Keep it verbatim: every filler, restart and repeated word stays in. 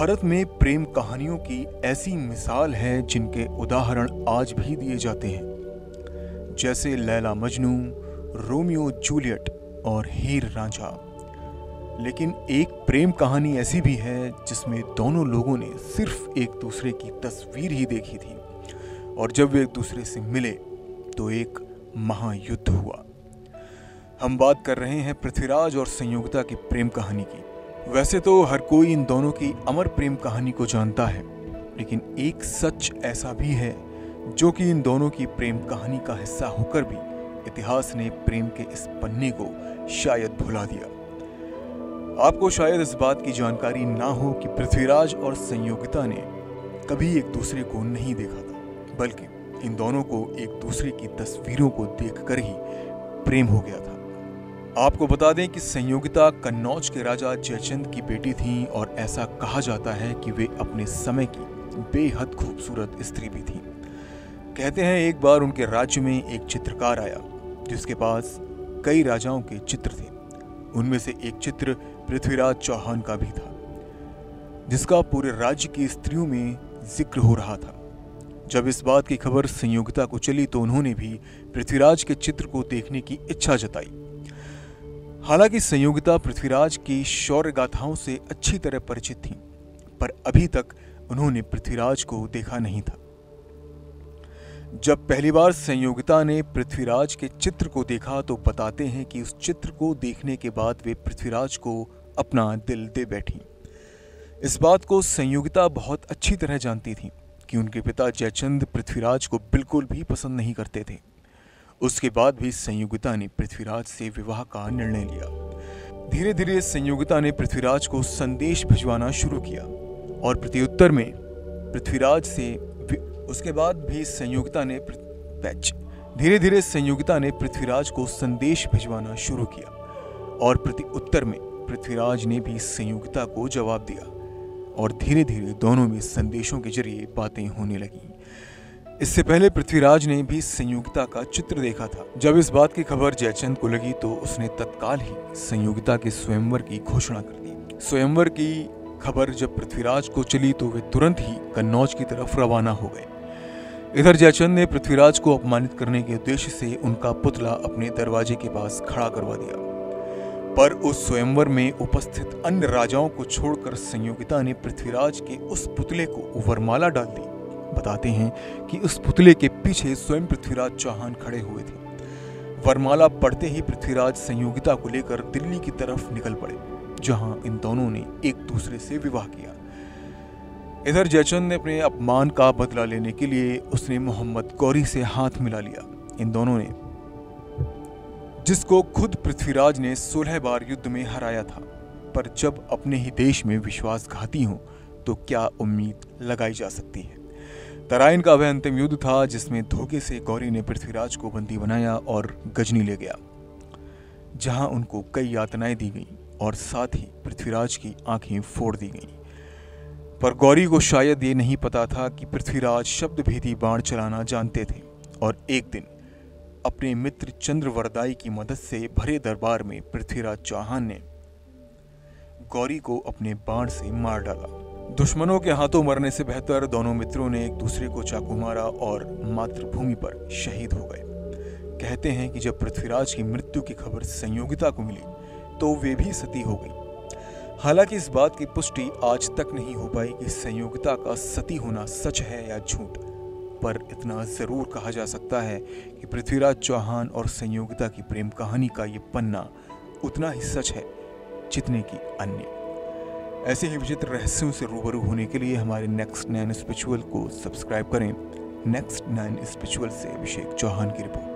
भारत में प्रेम कहानियों की ऐसी मिसाल है जिनके उदाहरण आज भी दिए जाते हैं, जैसे लैला मजनू, रोमियो जूलियट और हीर रांझा। लेकिन एक प्रेम कहानी ऐसी भी है जिसमें दोनों लोगों ने सिर्फ एक दूसरे की तस्वीर ही देखी थी और जब वे एक दूसरे से मिले तो एक महायुद्ध हुआ। हम बात कर रहे हैं पृथ्वीराज और संयोगिता की प्रेम कहानी की। वैसे तो हर कोई इन दोनों की अमर प्रेम कहानी को जानता है, लेकिन एक सच ऐसा भी है जो कि इन दोनों की प्रेम कहानी का हिस्सा होकर भी इतिहास ने प्रेम के इस पन्ने को शायद भुला दिया। आपको शायद इस बात की जानकारी ना हो कि पृथ्वीराज और संयोगिता ने कभी एक दूसरे को नहीं देखा था, बल्कि इन दोनों को एक दूसरे की तस्वीरों को देखकर ही प्रेम हो गया था। आपको बता दें कि संयोगिता कन्नौज के राजा जयचंद की बेटी थीं और ऐसा कहा जाता है कि वे अपने समय की बेहद खूबसूरत स्त्री भी थीं। कहते हैं एक बार उनके राज्य में एक चित्रकार आया जिसके पास कई राजाओं के चित्र थे। उनमें से एक चित्र पृथ्वीराज चौहान का भी था, जिसका पूरे राज्य की स्त्रियों में जिक्र हो रहा था। जब इस बात की खबर संयोगिता को चली तो उन्होंने भी पृथ्वीराज के चित्र को देखने की इच्छा जताई। हालांकि संयोगिता पृथ्वीराज की शौर्य गाथाओं से अच्छी तरह परिचित थीं, पर अभी तक उन्होंने पृथ्वीराज को देखा नहीं था। जब पहली बार संयोगिता ने पृथ्वीराज के चित्र को देखा तो बताते हैं कि उस चित्र को देखने के बाद वे पृथ्वीराज को अपना दिल दे बैठी। इस बात को संयोगिता बहुत अच्छी तरह जानती थी कि उनके पिता जयचंद पृथ्वीराज को बिल्कुल भी पसंद नहीं करते थे। उसके बाद भी संयोगिता ने पृथ्वीराज से विवाह का निर्णय लिया। धीरे धीरे संयोगिता ने पृथ्वीराज को संदेश भिजवाना शुरू किया और प्रत्युत्तर में पृथ्वीराज से उसके बाद भी संयोगिता ने धीरे धीरे संयोगिता ने पृथ्वीराज को संदेश भिजवाना शुरू किया और प्रत्युत्तर में पृथ्वीराज ने भी संयोगिता को जवाब दिया और धीरे धीरे दोनों में संदेशों के जरिए बातें होने लगी। इससे पहले पृथ्वीराज ने भी संयोगिता का चित्र देखा था। जब इस बात की खबर जयचंद को लगी तो उसने तत्काल ही संयोगिता के स्वयंवर की घोषणा कर दी। स्वयंवर की खबर जब पृथ्वीराज को चली तो वे तुरंत ही कन्नौज की तरफ रवाना हो गए। इधर जयचंद ने पृथ्वीराज को अपमानित करने के उद्देश्य से उनका पुतला अपने दरवाजे के पास खड़ा करवा दिया, पर उस स्वयंवर में उपस्थित अन्य राजाओं को छोड़कर संयोगिता ने पृथ्वीराज के उस पुतले को वरमाला डाल दी। बताते हैं कि उस पुतले के पीछे स्वयं पृथ्वीराज चौहान खड़े हुए थे। वरमाला पढ़ते ही पृथ्वीराज संयोगिता को लेकर दिल्ली की तरफ निकल पड़े, जहां इन दोनों ने एक दूसरे से विवाह किया। इधर जयचंद ने अपने अपमान का बदला लेने के लिए उसने मोहम्मद गौरी से हाथ मिला लिया। इन दोनों ने, जिसको खुद पृथ्वीराज ने सोलह बार युद्ध में हराया था, पर जब अपने ही देश में विश्वासघाती हो तो क्या उम्मीद लगाई जा सकती है। तराइन का वह अंतिम युद्ध था जिसमें धोखे से गौरी ने पृथ्वीराज को बंदी बनाया और गजनी ले गया, जहां उनको कई यातनाएं दी गईं और साथ ही पृथ्वीराज की आंखें फोड़ दी गईं। पर गौरी को शायद ये नहीं पता था कि पृथ्वीराज शब्दभेदी बाण चलाना जानते थे और एक दिन अपने मित्र चंद्रवरदाई की मदद से भरे दरबार में पृथ्वीराज चौहान ने गौरी को अपने बाण से मार डाला। दुश्मनों के हाथों मरने से बेहतर दोनों मित्रों ने एक दूसरे को चाकू मारा और मातृभूमि पर शहीद हो गए। कहते हैं कि जब पृथ्वीराज की मृत्यु की खबर संयोगिता को मिली तो वे भी सती हो गई। हालांकि इस बात की पुष्टि आज तक नहीं हो पाई कि संयोगिता का सती होना सच है या झूठ, पर इतना जरूर कहा जा सकता है कि पृथ्वीराज चौहान और संयोगिता की प्रेम कहानी का ये पन्ना उतना ही सच है जितने की अन्य। ऐसे ही विचित्र रहस्यों से रूबरू होने के लिए हमारे नेक्स्ट नाइन स्पिरिचुअल को सब्सक्राइब करें। नेक्स्ट नाइन स्पिरिचुअल से अभिषेक चौहान की रिपोर्ट।